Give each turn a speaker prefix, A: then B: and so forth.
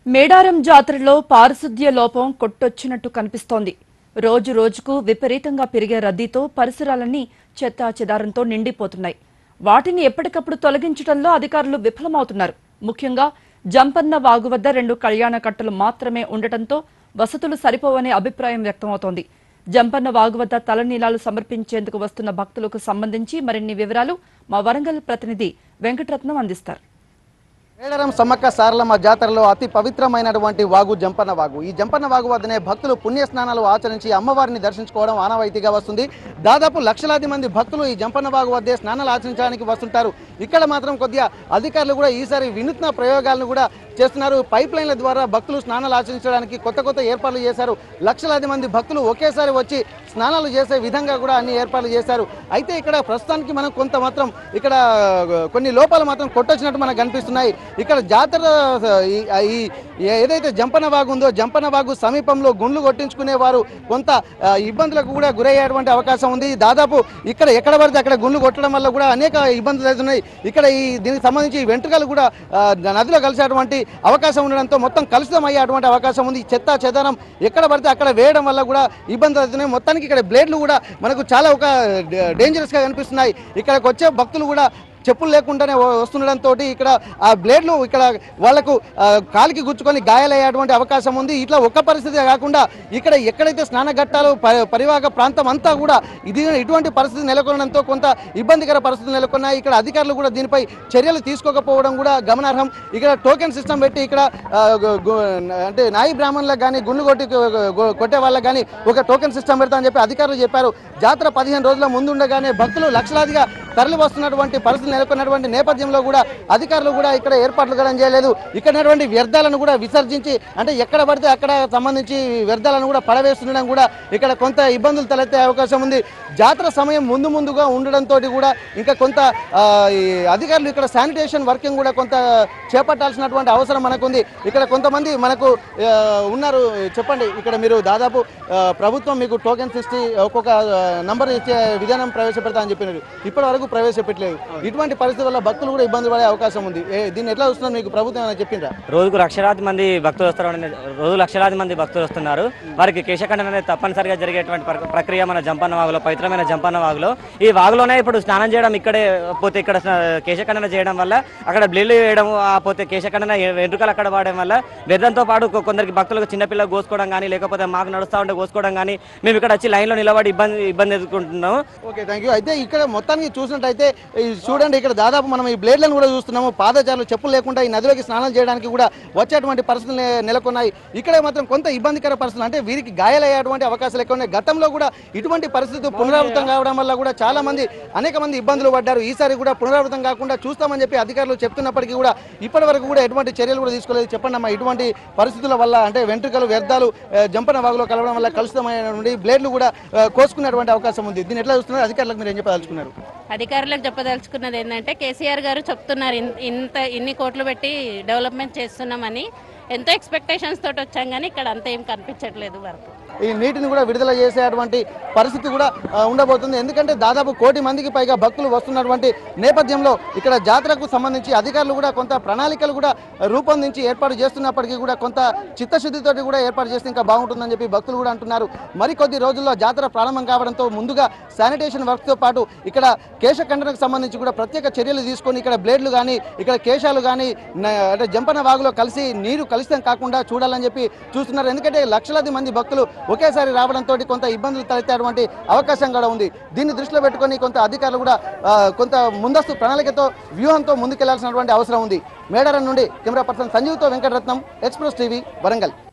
A: మేడారం జాతరలో పారిశుద్ధ్య లోపం కొట్టొచ్చినట్టు కనిపిస్తోంది. రోజు రోజుకు విపరీతంగా పెరిగే రద్దీతో పరిసరాలన్నీ చెత్తాచెదారంతో నిండిపోతున్నాయి. వాటిని ఎప్పటికప్పుడు తొలగించడంలో అధికారులు విఫలమవుతున్నారు. ముఖ్యంగా జంపన్న వాగు వద్ద 2 కళ్యాణ కట్టలు మాత్రమే ఉండటంతో వసతులు సరిపోవనే అభిప్రాయం వ్యక్తమవుతోంది. జంపన్న వాగు వద్ద తలనీలాలు సమర్పించేందుకు వస్తున్న భక్తులకు సంబంధించి మరిన్ని వివరాలు మా వరంగల్ ప్రతినిధి వెంకటరత్నం అందిస్తారు.
B: మేడారం సమ్మక్క సారలమ్మ జాతరలో అతి పవిత్రమైనటువంటి వాగు జంపన్న వాగు. ఈ జంపన్న వాగు వద్దనే భక్తులు పుణ్యస్నానాలు ఆచరించి అమ్మవారిని దర్శించుకోవడం ఆనవాయితీగా వస్తుంది. దాదాపు లక్షలాది మంది భక్తులు ఈ జంపన్న వాగు వద్దే స్నానాలు ఆచరించడానికి వస్తుంటారు. ఇక్కడ మాత్రం కొద్దిగా అధికారులు కూడా ఈసారి వినూత్న ప్రయోగాలను కూడా చేస్తున్నారు. పైప్ లైన్ల ద్వారా భక్తులు స్నానాలు ఆచరించడానికి కొత్త ఏర్పాట్లు చేశారు. లక్షలాది మంది భక్తులు ఒకేసారి వచ్చి స్నానాలు చేసే విధంగా కూడా అన్ని ఏర్పాట్లు చేశారు. అయితే ఇక్కడ ప్రస్తుతానికి మనం కొంత మాత్రం ఇక్కడ కొన్ని లోపాలు మాత్రం కొట్టొచ్చినట్టు మనకు కనిపిస్తున్నాయి. ఇక్కడ జాతర ఏదైతే జంపన్న వాగు ఉందో జంపన్న వాగు సమీపంలో గుండ్లు కొట్టించుకునే వారు కొంత ఇబ్బందులకు కూడా గురయ్యేటువంటి అవకాశం ఉంది. దాదాపు ఇక్కడ ఎక్కడ పడితే అక్కడ గుండ్లు కొట్టడం వల్ల కూడా అనేక ఇబ్బందులు అవుతున్నాయి. ఇక్కడ దీనికి సంబంధించి వెంట్రుకలు కూడా నదిలో కలిసేటువంటి అవకాశం ఉండడంతో మొత్తం కలుషితం అయ్యేటువంటి అవకాశం ఉంది. చెత్త చెదారం ఎక్కడ పడితే అక్కడ వేయడం వల్ల కూడా ఇబ్బందులు అవుతున్నాయి. మొత్తానికి ఇక్కడ బ్లేడ్లు కూడా మనకు చాలా డేంజరస్గా కనిపిస్తున్నాయి. ఇక్కడికి వచ్చే భక్తులు కూడా చెప్పులు లేకుండానే వస్తుండడంతో ఇక్కడ ఆ బ్లేడ్లు ఇక్కడ వాళ్లకు కాలికి గుచ్చుకొని గాయాలయ్యేటువంటి అవకాశం ఉంది. ఇట్లా ఒక్క పరిస్థితి కాకుండా ఇక్కడ ఎక్కడైతే స్నానఘట్టాలు పరివాహక ప్రాంతం అంతా కూడా ఇటువంటి పరిస్థితి నెలకొనడంతో కొంత ఇబ్బందికర పరిస్థితులు నెలకొన్నాయి. ఇక్కడ అధికారులు కూడా దీనిపై చర్యలు తీసుకోకపోవడం కూడా గమనార్హం. ఇక్కడ టోకెన్ సిస్టమ్ పెట్టి ఇక్కడ అంటే నాయి బ్రాహ్మణులకు కానీ గుండ్లు కొట్టే వాళ్ళకి కానీ ఒక టోకెన్ సిస్టమ్ పెడతా అని చెప్పి అధికారులు చెప్పారు. జాతర 15 రోజుల ముందుండగానే భక్తులు లక్షలాదిగా తరలి వస్తున్నటువంటి పరిస్థితి నెలకొన్నటువంటి నేపథ్యంలో కూడా అధికారులు కూడా ఇక్కడ ఏర్పాట్లు కూడా చేయలేదు. ఇక్కడ వ్యర్థాలను కూడా విసర్జించి అంటే ఎక్కడ పడితే అక్కడ సంబంధించి వ్యర్థాలను కూడా పడవేస్తుండడం కూడా ఇక్కడ కొంత ఇబ్బందులు తలెత్తే అవకాశం ఉంది. జాతర సమయం ముందుగా ఉండడంతో కూడా ఇంకా కొంత అధికారులు ఇక్కడ శానిటేషన్ వర్కింగ్ కూడా కొంత చేపట్టాల్సినటువంటి అవసరం మనకుంది. ఇక్కడ కొంతమంది మనకు ఉన్నారు. చెప్పండి, ఇక్కడ మీరు దాదాపు ప్రభుత్వం మీకు టోకెన్స్ ఇచ్చి ఒక్కొక్క నంబర్ ఇచ్చే విధానం ప్రవేశపెడతా అని చెప్పినారు. ఇప్పటి వరకు ప్రవేశపెట్టలేదు. ఇటువంటి పరిస్థితి వల్ల భక్తులు కూడా ఇబ్బంది పడే అవకాశం ఉంది. దీన్ని ఎట్లా చూస్తున్నారు? మీకు ప్రభుత్వం ఏమైనా చెప్పిందా?
C: రోజుకు లక్షలాది మంది భక్తులు వస్తున్నారు. వారికి కేశఖండన అనేది తప్పనిసరిగా జరిగేటువంటి ప్రక్రియ మన జంపన్న వాగులో, పవిత్రమైన జంపన్న వాగులో. ఈ వాగులోనే ఇప్పుడు స్నానం చేయడం, ఇక్కడే పోతే ఇక్కడ కేశఖండన చేయడం వల్ల అక్కడ బ్లేడ్లు వేయడం, పోతే కేశఖండన వెంట్రుకలు అక్కడ వాడడం వల్ల వ్యర్థంతో పాటు కొందరికి భక్తులకు చిన్నపిల్లలు కోసుకోవడం కానీ లేకపోతే మాకు నడుస్తూ ఉంటే కోసుకోవడం కానీ మేము ఇక్కడ వచ్చి లైన్లో నిలబడి ఇబ్బంది ఎదుర్కొంటున్నాము.
B: Okay, thank you. అయితే ఇక్కడ మొత్తానికి చూసినట్టయితే చూడండి, ఇక్కడ దాదాపు మనం ఈ బ్లేడ్లను కూడా చూస్తున్నాము. పాదచారులు చెప్పులు లేకుండా ఈ నదిలోకి స్నానం చేయడానికి కూడా వచ్చేటువంటి పరిస్థితులు నెలకొన్నాయి. ఇక్కడ మాత్రం కొంత ఇబ్బందికర పరిస్థితులు, అంటే వీరికి గాయాలయ్యేటువంటి అవకాశాలు ఎక్కువ ఉన్నాయి. గతంలో కూడా ఇటువంటి పరిస్థితి పునరావృతం కావడం వల్ల కూడా చాలా మంది అనేక మంది ఇబ్బందులు పడ్డారు. ఈసారి కూడా పునరావృతం కాకుండా చూస్తామని చెప్పి అధికారులు చెప్తున్నప్పటికీ కూడా ఇప్పటి వరకు కూడా ఎటువంటి చర్యలు కూడా తీసుకోలేదు. చెప్పండి అమ్మా, ఇటువంటి పరిస్థితుల వల్ల అంటే వెంట్రుకలు వ్యర్థాలు జంపన్న వాగులో కలవడం వల్ల కలుషితమైనటువంటి బ్లేడ్లు కూడా కోసుకునేటువంటి అవకాశం ఉంది. దీన్ని ఎట్లా చూస్తున్నారు? అధికారులకు మీరు ఏం చెప్పదలుచుకున్నారు?
D: అధికారులకు చెప్పదలుచుకున్నది ఏంటంటే కేసీఆర్ గారు చెప్తున్నారు ఇన్ని కోట్లు పెట్టి డెవలప్మెంట్ చేస్తున్నామని. ఎంతో ఎక్స్పెక్టేషన్స్ తోటి వచ్చాం కానీ ఇక్కడ అంత ఏం కనిపించట్లేదు వరకు.
B: ఈ నీటిని కూడా విడుదల చేసేటువంటి పరిస్థితి కూడా ఉండబోతుంది. ఎందుకంటే దాదాపు 1 కోటి మందికి పైగా భక్తులు వస్తున్నటువంటి నేపథ్యంలో ఇక్కడ జాతరకు సంబంధించి అధికారులు కూడా కొంత ప్రణాళికలు కూడా రూపొందించి ఏర్పాటు చేస్తున్నప్పటికీ కూడా కొంత చిత్తశుద్ధితోటి కూడా ఏర్పాటు చేస్తే ఇంకా బాగుంటుందని చెప్పి భక్తులు కూడా అంటున్నారు. మరికొద్ది రోజుల్లో జాతర ప్రారంభం కావడంతో ముందుగా శానిటేషన్ వర్క్తో పాటు ఇక్కడ కేశఖండనకు సంబంధించి కూడా ప్రత్యేక చర్యలు తీసుకొని ఇక్కడ బ్లేడ్లు కానీ ఇక్కడ కేశాలు కానీ అంటే జంపన్న వాగులో నీరు కలుషితం కాకుండా చూడాలని చెప్పి చూస్తున్నారు. ఎందుకంటే లక్షలాది మంది భక్తులు ఒకేసారి రావడంతో కొంత ఇబ్బందులు తలెత్తేటువంటి అవకాశం కూడా ఉంది. దీన్ని దృష్టిలో పెట్టుకొని కొంత అధికారులు కూడా కొంత ముందస్తు ప్రణాళికతో వ్యూహంతో ముందుకెళ్లాల్సినటువంటి అవసరం ఉంది. మేడారం నుండి కెమెరా పర్సన్ సంజీవ్తో వెంకటరత్నం, ఎక్స్ప్రెస్ టీవీ, వరంగల్.